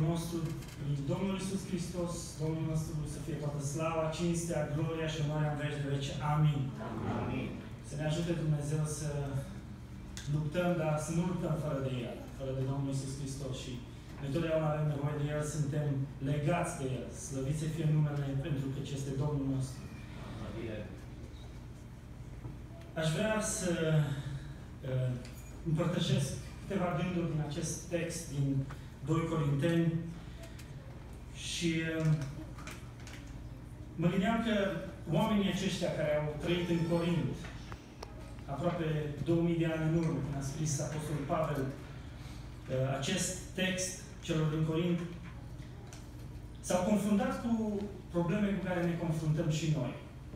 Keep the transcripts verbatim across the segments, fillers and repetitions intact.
nostru, prin Domnul Iisus Hristos, Domnul nostru, să fie toată slava, cinstea, gloria și onoarea în veci de veci. Amin. Amin. Să ne ajute Dumnezeu să luptăm, dar să nu luptăm fără de El, fără de Domnul Iisus Hristos. Și noi totdeauna avem nevoie de El, suntem legați de El. Slăvit să fie numele pentru că este Domnul nostru. Amin. Aș vrea să uh, împărtășesc câteva gânduri din acest text, din doi Corinteni. Și uh, mă gândeam că oamenii aceștia care au trăit în Corint, aproape două mii de ani în urmă, când a scris Apostolul Pavel uh, acest text celor din Corint, s-au confruntat cu probleme cu care ne confruntăm și noi.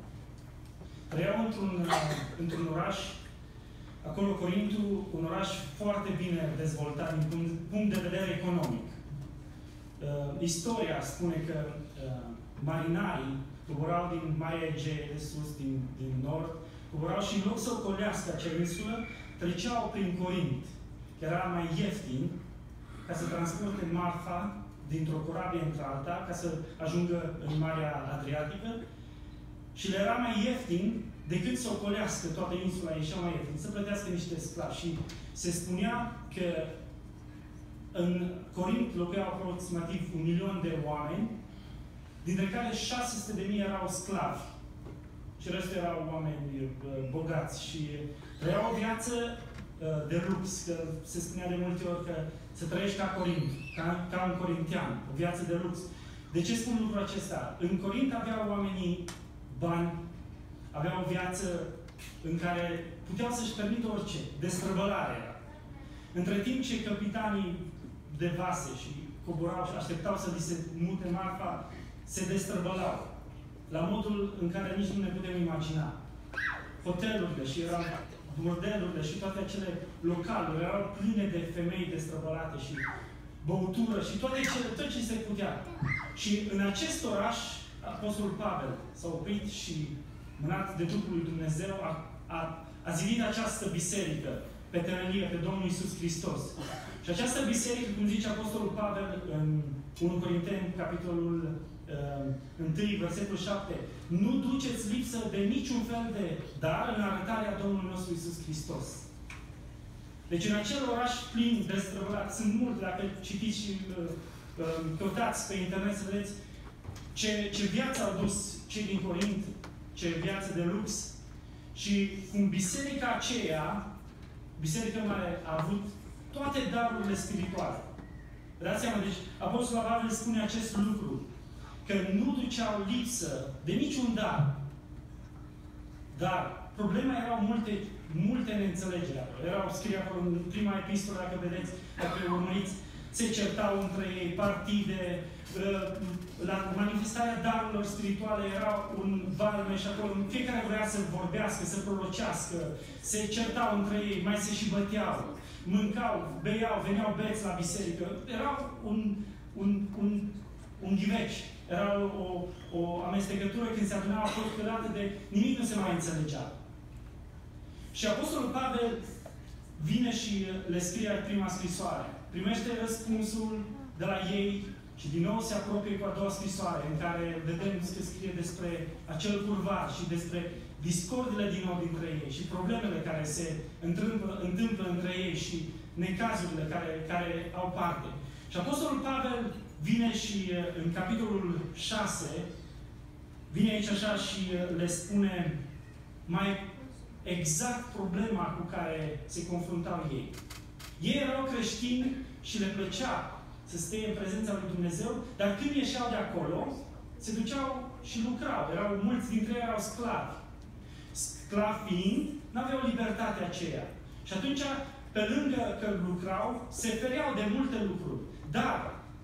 Trăiau într-un, într-un oraș, acolo Corintul, un oraș foarte bine dezvoltat din punct, punct de vedere economic. Uh, istoria spune că uh, marinarii coborau din Marea Egee de sus, din, din nord, coborau și în loc să ocolească acea insulă, treceau prin Corint, că era mai ieftin, ca să transporte marfa dintr-o corabie într-alta, ca să ajungă în Marea Adriatică, și le era mai ieftin decât să ocolească toată insula, ieșea mai ieftin, să plătească niște sclavi. Și se spunea că în Corint locuiau aproximativ un milion de oameni, dintre care șase sute de mii erau sclavi. Și restul erau oameni bogați și trăiau o viață de lux, că se spunea de multe ori că să trăiești ca Corint, ca, ca un corintian, o viață de lux. De ce spun lucrul acesta? În Corint aveau oamenii bani, aveau o viață în care puteau să-și permită orice, destrăbălare era. Între timp ce capitanii de vase și coborau și așteptau să li se mute marfa, se destrăbălau. La modul în care nici nu ne putem imagina. Hotelurile și erau bordelurile și toate acele localuri erau pline de femei destrăbălate și băutură și toate cele, tot ce se putea. Și în acest oraș, Apostolul Pavel s-a oprit și, mânat de Duhul lui Dumnezeu, a, a, a zidit această biserică pe temelie, pe Domnul Iisus Hristos. Și această biserică, cum zice Apostolul Pavel în unu Corinteni, capitolul unu, versetul șapte, nu duceți lipsă de niciun fel de dar în arătarea Domnului nostru Iisus Hristos. Deci în acel oraș plin de străbălat, sunt multe, dacă citiți și uh, uh, căutați pe internet să vedeți ce, ce viață au dus cei din Corint, ce viață de lux. Și cum biserica aceea, biserica mare, a avut toate darurile spirituale. Dați seama, deci Apostolul Pavel spune acest lucru, că nu duceau lipsă de niciun dar. Dar problema erau multe, multe neînțelegeri acolo. Erau scrie acolo în prima epistolă, dacă vedeți, dacă urmăriți, se certau între ei, partide, la manifestarea darurilor spirituale era un valme și acolo fiecare vrea să vorbească, să prorocească, se certau între ei, mai se și băteau, mâncau, beau, veneau beți la biserică. Era un, un, un, un ghiveci. Era o, o amestecătură când se adunau acolo câteodată de nimic nu se mai înțelegea. Și Apostolul Pavel vine și le scrie prima scrisoare. Primește răspunsul de la ei și din nou se apropie cu a doua scrisoare, în care vedem că scrie despre acel curvar și despre discordile din nou dintre ei și problemele care se întâmplă, întâmplă între ei și necazurile care, care au parte. Și Apostolul Pavel vine și în capitolul șase, vine aici așa și le spune mai exact problema cu care se confruntau ei. Ei erau creștini și le plăcea să stea în prezența lui Dumnezeu, dar când ieșeau de acolo, se duceau și lucrau. Erau mulți dintre ei erau sclavi. Sclavi fiind, n-aveau libertatea aceea. Și atunci, pe lângă că lucrau, se fereau de multe lucruri. Dar,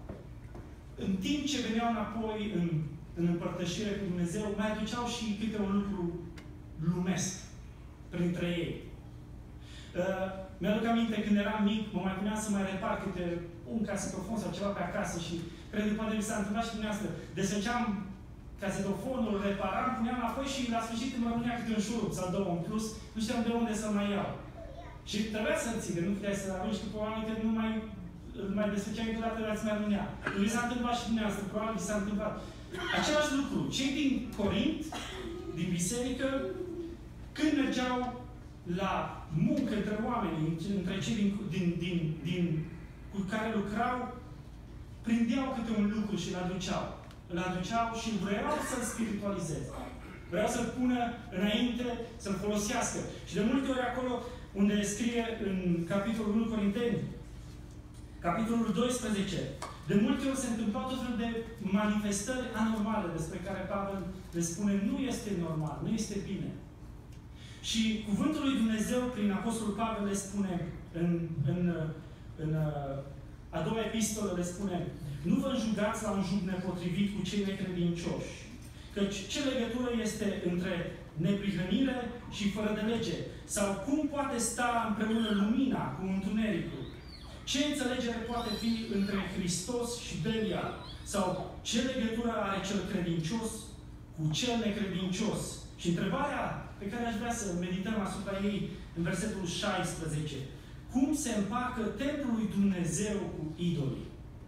în timp ce veneau înapoi în, în împărtășire cu Dumnezeu, mai aduceau și câte un lucru lumesc printre ei. Uh, mi-aduc aminte, când eram mic, mă mai puneam să mai repar câte un casetofon sau ceva pe acasă și cred că poate mi s-a întâmplat și dumneavoastră. Desfăceam casetofonul, reparam, puneam apoi și la sfârșit îmi rămânea câte un șurub sau două în plus, nu știam de unde să mai iau. Și trebuia să-l ții, că nu puteai să arunci, că probabil că nu mai mai despre câteodată ați mai rămânea. Vi s-a întâmplat și dumneavoastră, probabil vi s-a întâmplat. Același lucru. Cei din Corint, din biserică, când mergeau la muncă între oameni, între cei din, din, din, din, cu care lucrau, prindeau câte un lucru și îl aduceau. Îl aduceau și vreau să-l spiritualizeze. Vreau să-l pună înainte, să-l folosească. Și de multe ori acolo, unde scrie în capitolul unu Corinteni, capitolul doisprezece, de multe ori se întâmplau tot felul de manifestări anormale despre care Pavel le spune, nu este normal, nu este bine. Și cuvântul lui Dumnezeu, prin Apostolul Pavel, le spune, în, în, în a doua epistolă, le spune, nu vă înjugați la un jug nepotrivit cu cei necredincioși, căci ce legătură este între neprihănire și fără de lege? Sau cum poate sta împreună lumina cu întunericul? Ce înțelegere poate fi între Hristos și Belial? Sau ce legătură are cel credincios cu cel necredincios? Și întrebarea pe care aș vrea să medităm asupra ei în versetul șaisprezece. Cum se împacă templul lui Dumnezeu cu idolii?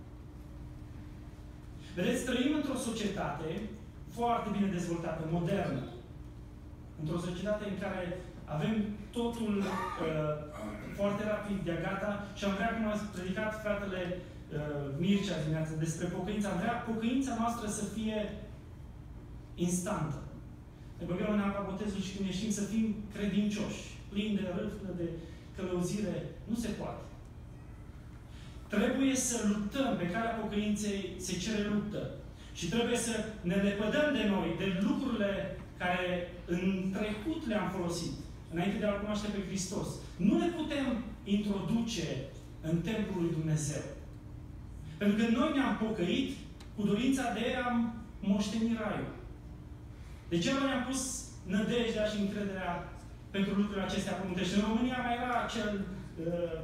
Vedeți, trăim într-o societate foarte bine dezvoltată, modernă. Într-o societate în care avem totul uh, foarte rapid de gata și am vrea, cum a predicat fratele uh, Mircea dimineață despre pocăință, am vrea pocăința noastră să fie instantă. Ne băgăm în apa botezului și când ieșim să fim credincioși, plini de râvnă, de călăuzire. Nu se poate. Trebuie să luptăm. Pe calea pocăinței se cere luptă. Și trebuie să ne lepădăm de noi, de lucrurile care în trecut le-am folosit, înainte de a-L cunoaște pe Hristos. Nu le putem introduce în templul lui Dumnezeu. Pentru că noi ne-am pocăit cu dorința de a moșteni raiul. De ce noi am pus nădejdea și încrederea pentru lucrurile acestea pământești? În România mai era acel, uh,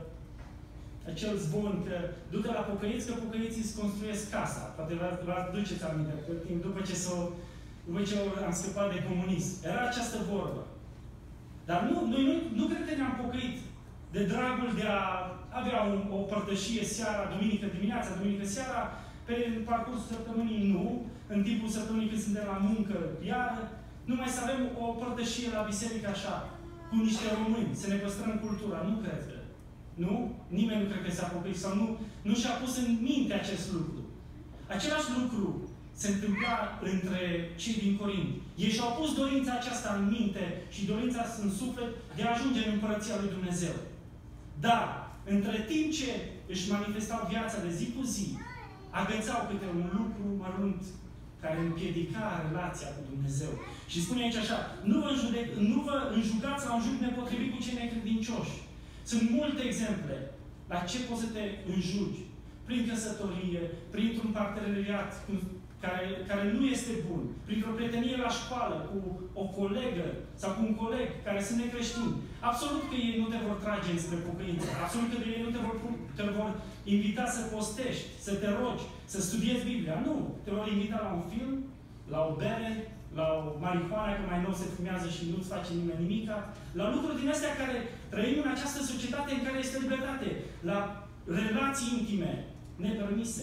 acel zvon că du-te la pocăiți, că pocăiții îți construiesc casa. Poate vă aduceți aminte, că după ce, s-o, după ce am scăpat de comunism. Era această vorbă. Dar nu, noi nu, nu cred că ne-am pocăit de dragul de a avea un, o părtășie seara, duminică dimineața, duminică seara, pe parcursul săptămânii nu, în timpul săptămânii când suntem la muncă, iar numai să avem o părtășie la biserică așa, cu niște români, să ne păstrăm cultura. Nu cred că. Nu? Nimeni nu cred că s-a pocăit sau nu, nu și-a pus în minte acest lucru. Același lucru se întâmpla între cei din Corint. Ei și-au pus dorința aceasta în minte și dorința în suflet de a ajunge în Împărăția lui Dumnezeu. Dar, între timp ce își manifestau viața de zi cu zi, agățau câte un lucru mărunt care împiedica relația cu Dumnezeu. Și spune aici așa, nu vă, înjudec, nu vă înjugați la un jug nepotrivit cu cei necredincioși. Sunt multe exemple la ce poți să te înjugi. Prin căsătorie, printr-un parteneriat care, care nu este bun, printr-o prietenie la școală cu o colegă sau cu un coleg care sunt necreștini. Absolut că ei nu te vor trage înspre pocăință. Absolut că ei nu te vor, te vor invita să postești, să te rogi, să studiezi Biblia. Nu. Te vor invita la un film, la o bere, la o marihuana, că mai nou se fumează și nu-ți face nimeni nimica. La lucruri din astea care trăim în această societate în care este libertate. La relații intime nepermise.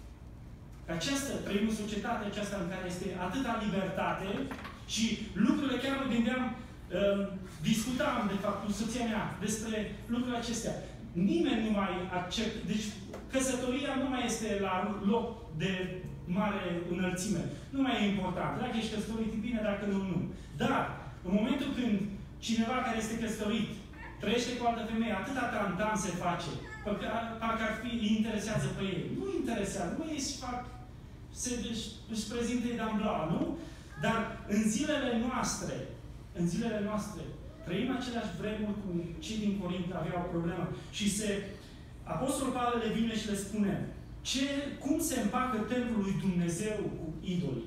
Că aceasta, trăim în societatea aceasta în care este atâta libertate și lucrurile chiar mă gândeam, uh, discutam, de fapt, cu soția mea despre lucrurile acestea. Nimeni nu mai acceptă. Deci, căsătoria nu mai este la loc de mare înălțime. Nu mai e important. Dacă ești căsătorit, bine, dacă nu, nu. Dar, în momentul când cineva care este căsătorit trăiește cu altă femeie, atâta tantan se face, parcă ar fi, îi interesează pe ei. Nu îi interesează. Nu ei își fac, se, își, își prezintă d'ambla, nu? Dar în zilele noastre, în zilele noastre, trăim aceleași vremuri cum cei din Corint aveau o problemă. Și se, Apostolul Pavel le vine și le spune ce, cum se împacă templul lui Dumnezeu cu idolii.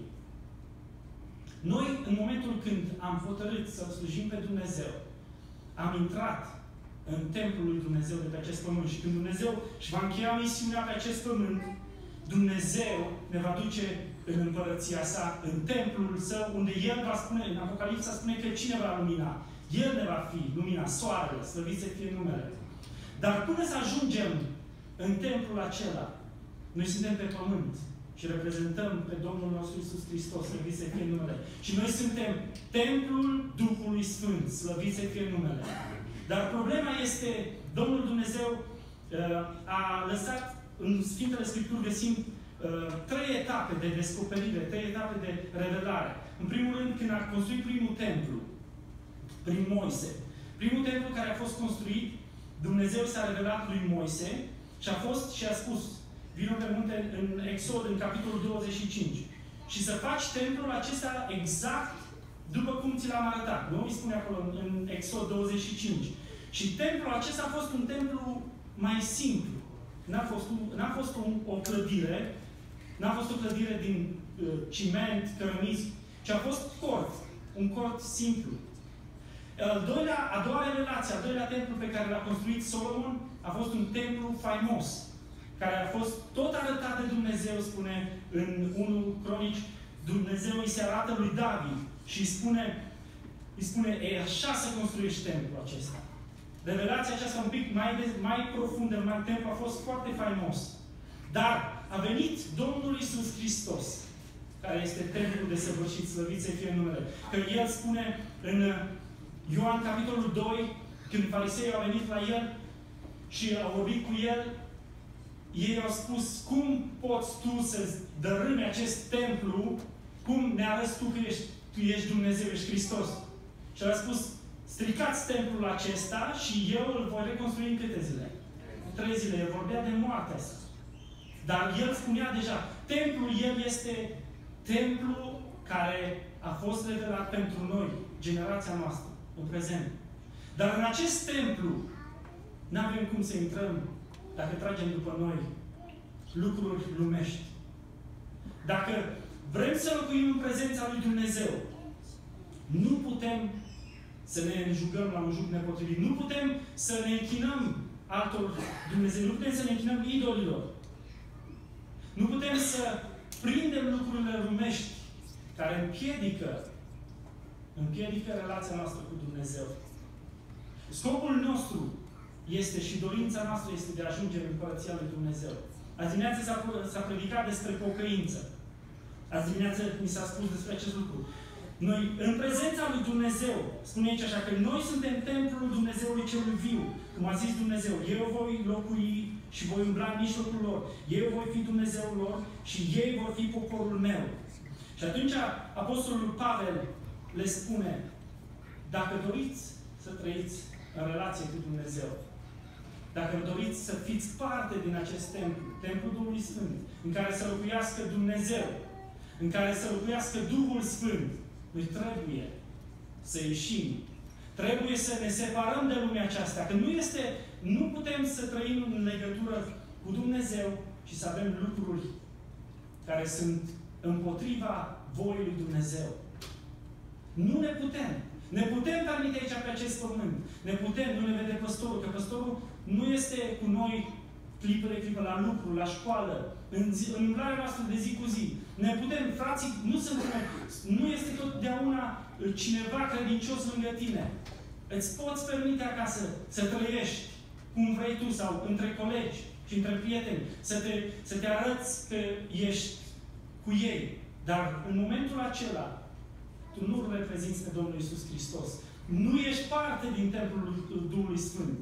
Noi, în momentul când am hotărât să slujim pe Dumnezeu, am intrat în templul lui Dumnezeu de pe acest pământ. Și când Dumnezeu își va încheia misiunea pe acest pământ, Dumnezeu ne va duce în împărăția sa, în templul său, unde El va spune, în Apocalipsa spune că cine va lumina? El ne va fi lumina, soarele, slăvit să fie numele. Dar până să ajungem în templul acela. Noi suntem pe pământ și reprezentăm pe Domnul nostru Iisus Hristos, slăvit să fie numele. Și noi suntem templul Duhului Sfânt, slăvit să fie numele. Dar problema este, Domnul Dumnezeu uh, a lăsat, în Sfintele Scripturi găsim uh, trei etape de descoperire, trei etape de revelare. În primul rând, când a construit primul templu, prin Moise. Primul templu care a fost construit, Dumnezeu s-a revelat lui Moise și a fost și a spus, vină pe munte în Exod, în capitolul douăzeci și cinci. Și să faci templul acesta exact după cum ți l-am arătat. Nu? Îi spune acolo în, în Exod douăzeci și cinci. Și templul acesta a fost un templu mai simplu. N-a fost, n-a fost un, o clădire, n-a fost o clădire din uh, ciment, cărămizi, ci a fost cort. Un cort simplu. Al doilea, a doua revelație, al doilea templu pe care l-a construit Solomon a fost un templu faimos, care a fost tot arătat de Dumnezeu, spune în unu Cronici, Dumnezeu îi se arată lui David și îi spune, îi spune, e așa să construiești templul acesta. Revelația aceasta un pic mai, de, mai profundă, mai templu a fost foarte faimos. Dar a venit Domnul Iisus Hristos, care este templul de săvârșit, slăvit să fie numele. Că El spune în Ioan capitolul doi, când fariseii au venit la El și au vorbit cu El, ei au spus, cum poți tu să-ți dărâmi acest templu, cum ne arăți tu că ești, tu ești Dumnezeu, ești Hristos. Și el a spus, stricați templul acesta și eu îl voi reconstrui în câte zile? Trei zile. El vorbea de moartea asta. Dar el spunea deja, templul el este templul care a fost revelat pentru noi, generația noastră, în prezent. Dar în acest templu nu avem cum să intrăm dacă tragem după noi lucruri lumești. Dacă vrem să locuim în prezența lui Dumnezeu, nu putem să ne înjugăm la un jug nepotrivit. Nu putem să ne închinăm altor Dumnezeu. Nu putem să ne închinăm idolilor. Nu putem să prindem lucrurile lumești care împiedică, împiedică relația noastră cu Dumnezeu. Scopul nostru este și dorința noastră este de a ajunge în Împărăția lui Dumnezeu. Azi dimineață s-a predicat despre pocăință. Azi dimineață mi s-a spus despre acest lucru. Noi, în prezența lui Dumnezeu, spune aici așa, că noi suntem templul Dumnezeului celui viu. Cum a zis Dumnezeu, eu voi locui și voi umbla în mijlocul lor. Eu voi fi Dumnezeul lor și ei vor fi poporul meu. Și atunci Apostolul Pavel le spune, dacă doriți să trăiți în relație cu Dumnezeu, dacă doriți să fiți parte din acest templu, templul Duhului Sfânt, în care să locuiască Dumnezeu, în care să locuiască Duhul Sfânt, noi trebuie să ieșim. Trebuie să ne separăm de lumea aceasta. Că nu este, nu putem să trăim în legătură cu Dumnezeu și să avem lucruri care sunt împotriva voii lui Dumnezeu. Nu ne putem. Ne putem permite aici pe acest pământ. Ne putem, nu ne vede păstorul, că păstorul nu este cu noi clipă de clipă, la lucru, la școală, în, zi, în umblarea noastră de zi cu zi. Ne putem, frații, nu sunt, nu este totdeauna cineva credincios lângă tine. Îți poți permite acasă să trăiești cum vrei tu sau între colegi și între prieteni, să te, să te arăți că ești cu ei. Dar în momentul acela, tu nu îl reprezinți pe Domnul Iisus Hristos. Nu ești parte din templul Duhului Sfânt.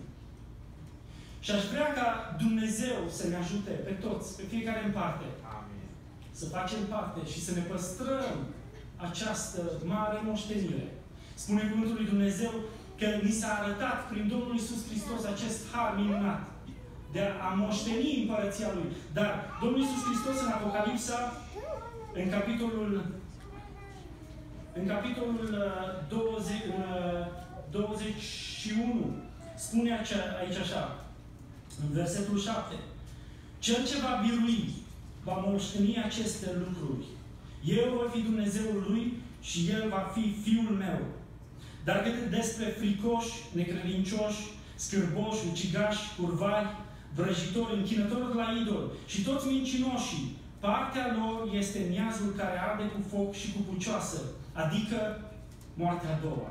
Și aș vrea ca Dumnezeu să ne ajute pe toți, pe fiecare în parte. Amin. Să facem parte și să ne păstrăm această mare moștenire. Spune cuvântul lui Dumnezeu că ni s-a arătat prin Domnul Iisus Hristos acest har minunat de a moșteni împărăția Lui. Dar Domnul Iisus Hristos în Apocalipsa, în capitolul în capitolul douăzeci, douăzeci și unu, spune aici așa, în versetul șapte, Cel ce va birui, va moșteni aceste lucruri. Eu voi fi Dumnezeul lui și El va fi Fiul meu. Dar cât despre fricoși, necredincioși, scârboși, ucigași, curvari, vrăjitori, închinători la idol și toți mincinoșii, partea lor este miazul care arde cu foc și cu pucioasă, adică moartea a doua.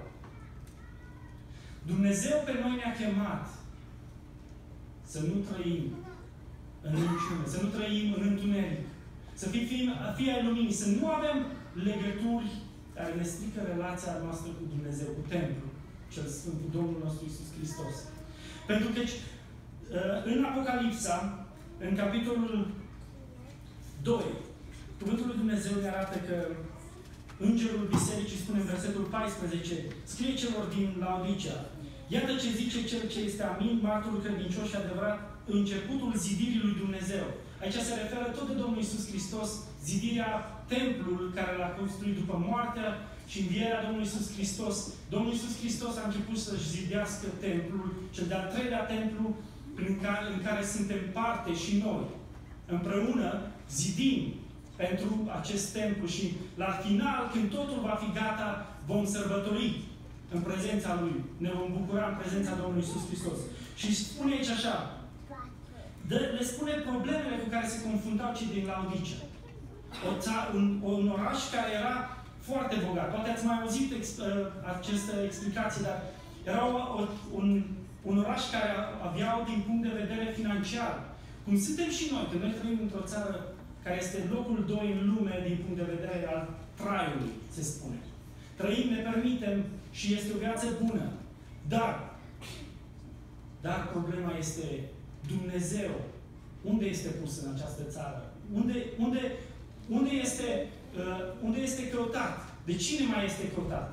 Dumnezeu pe noi ne-a chemat să nu trăim în minciună, să nu trăim în întuneric, să fim fii ai luminii, să nu avem legături care ne strică relația noastră cu Dumnezeu, cu Templu, cel Sfânt, cu Domnul nostru Iisus Hristos. Pentru că în Apocalipsa, în capitolul doi, Cuvântul lui Dumnezeu ne arată că Îngerul Bisericii spune în versetul paisprezece, scrie celor din Laodicea, iată ce zice Cel ce este amin, martorul credincios și adevărat, începutul zidirii lui Dumnezeu. Aici se referă tot de Domnul Iisus Hristos, zidirea templului care l-a construit după moartea și învierea Domnului Iisus Hristos. Domnul Iisus Hristos a început să-și zidească templul, cel de-al treilea templu în care, în care suntem parte și noi. Împreună zidim pentru acest templu și la final, când totul va fi gata, vom sărbători în prezența Lui. Ne vom bucura în prezența Domnului Iisus Hristos. Și spune aici așa, de, le spune problemele cu care se confruntau cei din Laodicea. O un, un oraș care era foarte bogat. Poate ați mai auzit ex, aceste explicații, dar era o, o, un, un oraș care aveau din punct de vedere financiar. Cum suntem și noi, că noi trăim într-o țară care este locul doi în lume din punct de vedere al traiului, se spune. Trăim, ne permitem și este o viață bună. Dar, dar problema este Dumnezeu. Unde este pus în această țară? Unde, unde, unde, este, uh, unde este căutat? De cine mai este căutat?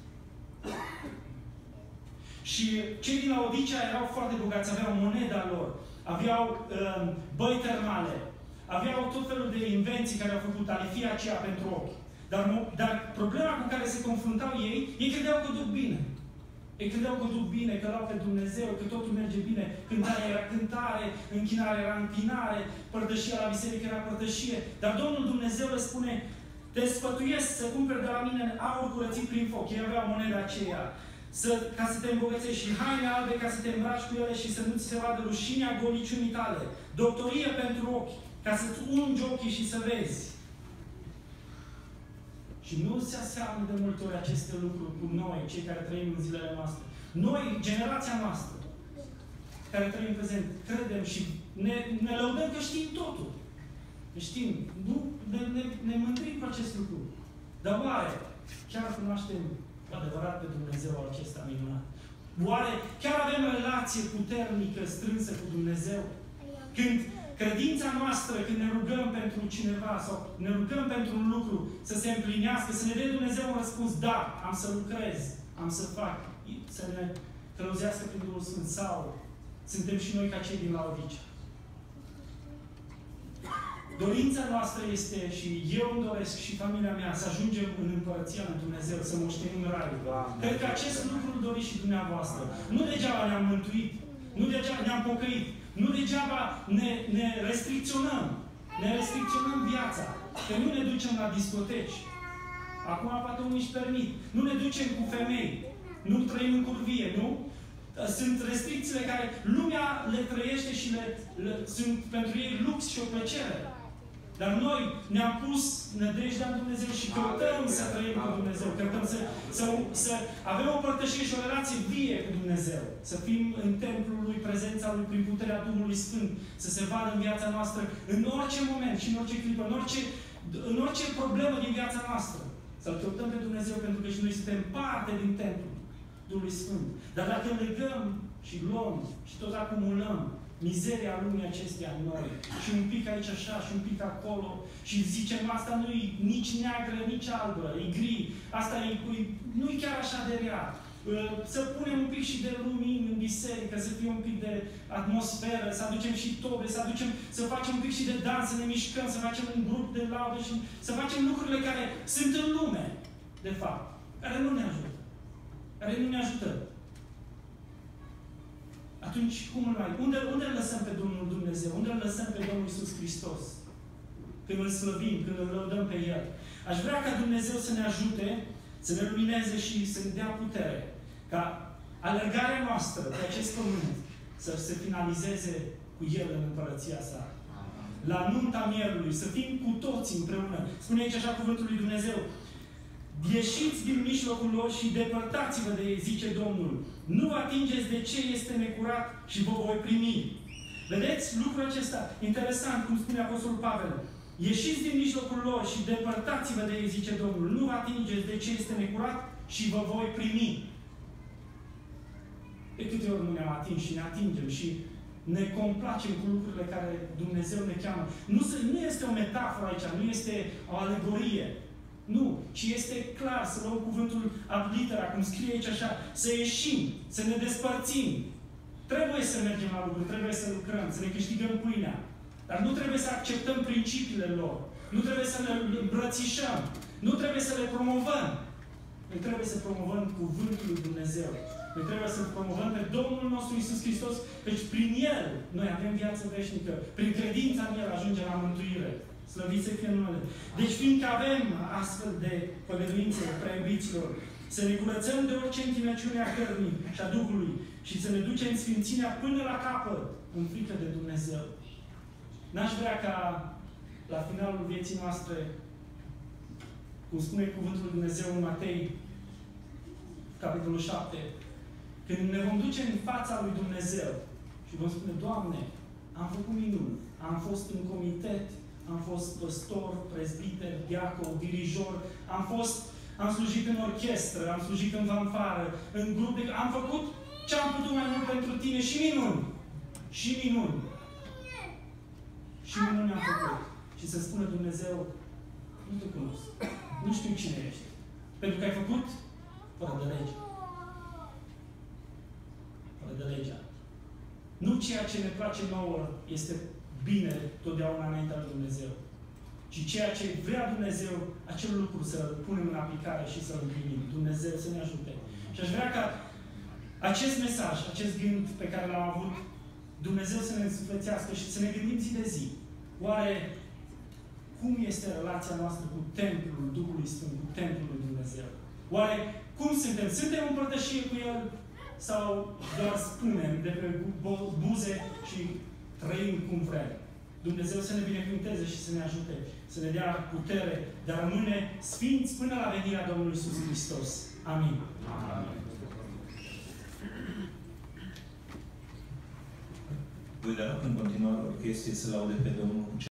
Și cei din Laodicea erau foarte bogați, aveau moneda lor, aveau uh, băi termale, aveau tot felul de invenții care au făcut, ale fi aceea pentru ochi. Dar, dar problema cu care se confruntau ei, ei credeau că duc bine. Ei credeau că duc bine, că l-au pe Dumnezeu, că totul merge bine. Cântarea era cântare, închinarea era închinare, părtășia la biserică era părtășie. Dar Domnul Dumnezeu le spune, te sfătuiesc să cumperi de la mine aur curățit prin foc. Ei aveau moneda aceea. Să, ca să te îmbogățești și haine albe ca să te îmbraci cu ele și să nu ți se vadă rușinea goliciunii tale. Doctorie pentru ochi, ca să-ți ungi ochii și să vezi. Și nu se aseamnă de multe ori aceste lucruri cu noi, cei care trăim în zilele noastre. Noi, generația noastră, care trăim în prezent, credem și ne, ne lăudăm că știm totul. Că știm. Nu, ne, ne, ne mândrim cu acest lucru. Dar oare chiar cunoaștem adevărat pe Dumnezeu acesta minunat? Oare chiar avem relație puternică, strânsă cu Dumnezeu? Când credința noastră, când ne rugăm pentru cineva sau ne rugăm pentru un lucru să se împlinească, să ne dea Dumnezeu un răspuns, da, am să lucrez, am să fac, să ne călăuzească prin Duhul Sfânt, sau suntem și noi ca cei din Laodicea. Dorința noastră este, și eu îmi doresc și familia mea, să ajungem în Împărăția lui Dumnezeu, să moștenim Raiul. Cred că acest lucru îl doriți și dumneavoastră. Nu degeaba ne-am mântuit, nu degeaba ne-am pocăit, nu degeaba ne, ne restricționăm. Ne restricționăm viața. Că nu ne ducem la discoteci. Acum poate unii își permit. Nu ne ducem cu femei. Nu trăim în curvie, nu? Sunt restricțiile care lumea le trăiește și le, le, sunt pentru ei lux și o plăcere. Dar noi ne-am pus nădejdea în Dumnezeu și căutăm să trăim cu Dumnezeu. Căutăm să, să, să avem o părtășie și o relație vie cu Dumnezeu. Să fim în templul Lui, prezența Lui, prin puterea Duhului Sfânt. Să se vadă în viața noastră, în orice moment și în orice clipă, în orice, în orice problemă din viața noastră. Să-L căutăm pe Dumnezeu, pentru că și noi suntem parte din templul Duhului Sfânt. Dar dacă legăm și luăm și tot acumulăm mizeria lumii acesteia în noi, și un pic aici așa, și un pic acolo, și zicem, asta nu-i nici neagră, nici albă, e gri, asta e, nu-i chiar așa de rea. Să punem un pic și de lumini în biserică, să fie un pic de atmosferă, să aducem și tobe, să aducem, să facem un pic și de dans, să ne mișcăm, să facem un grup de laudă și să facem lucrurile care sunt în lume, de fapt, care nu ne ajută. Care nu ne ajută. Atunci, cum îl mai... Unde, unde îl lăsăm pe Domnul Dumnezeu? Unde îl lăsăm pe Domnul Iisus Hristos? Când îl slăvim, când îl lăudăm pe El. Aș vrea ca Dumnezeu să ne ajute, să ne lumineze și să ne dea putere. Ca alergarea noastră pe acest pământ să se finalizeze cu El în împărăția sa. La nunta Mierului, să fim cu toți împreună. Spune aici așa cuvântul lui Dumnezeu. Ieșiți din mijlocul lor și depărtați-vă de ei, zice Domnul. Nu vă atingeți de ce este necurat și vă voi primi. Vedeți lucrul acesta? Interesant, cum spune Apostolul Pavel. Ieșiți din mijlocul lor și depărtați-vă de ei, zice Domnul. Nu vă atingeți de ce este necurat și vă voi primi. De câte ori nu ne-am atins și ne atingem și ne complacem cu lucrurile care Dumnezeu ne cheamă. Nu, se, nu este o metaforă aici, nu este o alegorie. Nu, ci este clar să luăm cuvântul ab litera, cum scrie aici așa, să ieșim, să ne despărțim. Trebuie să mergem la lucruri, trebuie să lucrăm, să ne câștigăm pâinea. Dar nu trebuie să acceptăm principiile lor. Nu trebuie să le îmbrățișăm. Nu trebuie să le promovăm. Noi trebuie să promovăm cuvântul lui Dumnezeu. Noi trebuie să promovăm pe Domnul nostru Iisus Hristos, căci prin El noi avem viață veșnică. Prin credința în El ajungem la mântuire. Slăvit să fie numele. Deci, fiindcă avem astfel de păgăduințe, prea iubiților, să ne curățăm de orice întinăciune a cărnii și a Duhului și să ne ducem sfințirea până la capăt, în frică de Dumnezeu. N-aș vrea ca la finalul vieții noastre, cum spune cuvântul lui Dumnezeu în Matei, capitolul șapte, când ne vom duce în fața lui Dumnezeu și vom spune, Doamne, am făcut minuni, am fost în comitet, am fost păstor, prezbiter, diacon, dirijor, am fost, am slujit în orchestră, am slujit în fanfară, în grup de... Am făcut ce am putut mai mult pentru tine și minuni. Și minuni. Și minuni am făcut. Și să spună Dumnezeu, nu te cunosc. Nu știu cine ești. Pentru că ai făcut fără de lege. Fără de legea. Nu ceea ce ne place nouă este bine totdeauna înaintea lui Dumnezeu. Ci ceea ce vrea Dumnezeu, acel lucru să-l punem în aplicare și să-l împlinim. Dumnezeu să ne ajute. Și aș vrea ca acest mesaj, acest gând pe care l-am avut, Dumnezeu să ne însuflețească și să ne gândim zi de zi. Oare cum este relația noastră cu Templul Duhului Sfânt, cu Templul lui Dumnezeu? Oare cum suntem? Suntem în părtășie cu El? Sau doar spunem de pe buze și trăim cum vrem? Dumnezeu să ne binecuvânteze și să ne ajute, să ne dea putere de a rămâne sfinți până la venirea Domnului Iisus Hristos. Amin. Amin. Voi da în continuare orchestrei să laude pe Domnul cu